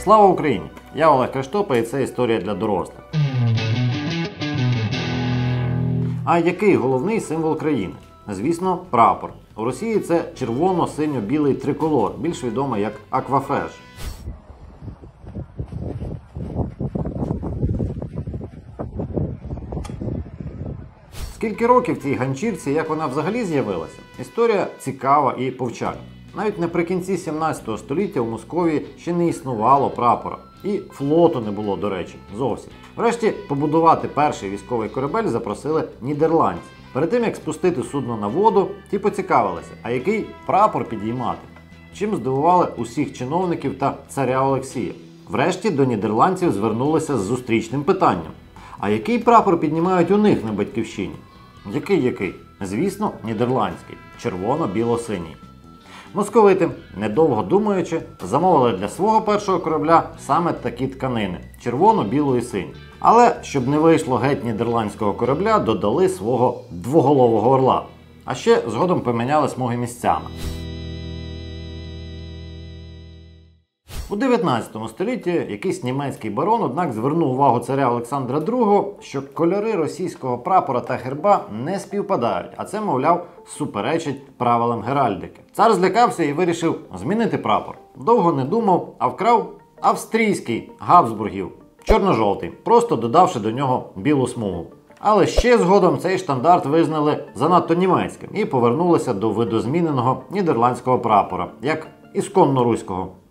Слава Україні! Я Олег Криштопа і це історія для дорослих. А який головний символ країни? Звісно, прапор. У Росії це червоно-синьо-білий триколор, більш відомий як аквафеш. Скільки років цій ганчірці, як вона взагалі з'явилася? Історія цікава і повчальна. Навіть наприкінці 17 століття у Московії ще не існувало прапора. І флоту не було, до речі, зовсім. Врешті побудувати перший військовий корабель запросили нідерландці. Перед тим, як спустити судно на воду, ті поцікавилися, а який прапор підіймати? Чим здивували усіх чиновників та царя Олексія. Врешті до нідерландців звернулися з зустрічним питанням. А який прапор піднімають у них на батьківщині? Який? Звісно, нідерландський. Червоно-біло-синій. Московити, недовго думаючи, замовили для свого першого корабля саме такі тканини – червону, білу і синю. Але, щоб не вийшло геть нідерландського корабля, додали свого двоголового орла. А ще згодом поміняли смуги місцями. У 19 столітті якийсь німецький барон, однак, звернув увагу царя Олександра II, що кольори російського прапора та герба не співпадають, а це, мовляв, суперечить правилам геральдики. Цар злякався і вирішив змінити прапор. Довго не думав, а вкрав австрійський Габсбургів, чорно-жовтий, просто додавши до нього білу смугу. Але ще згодом цей штандарт визнали занадто німецьким і повернулися до видозміненого нідерландського прапора, як ісконно руського.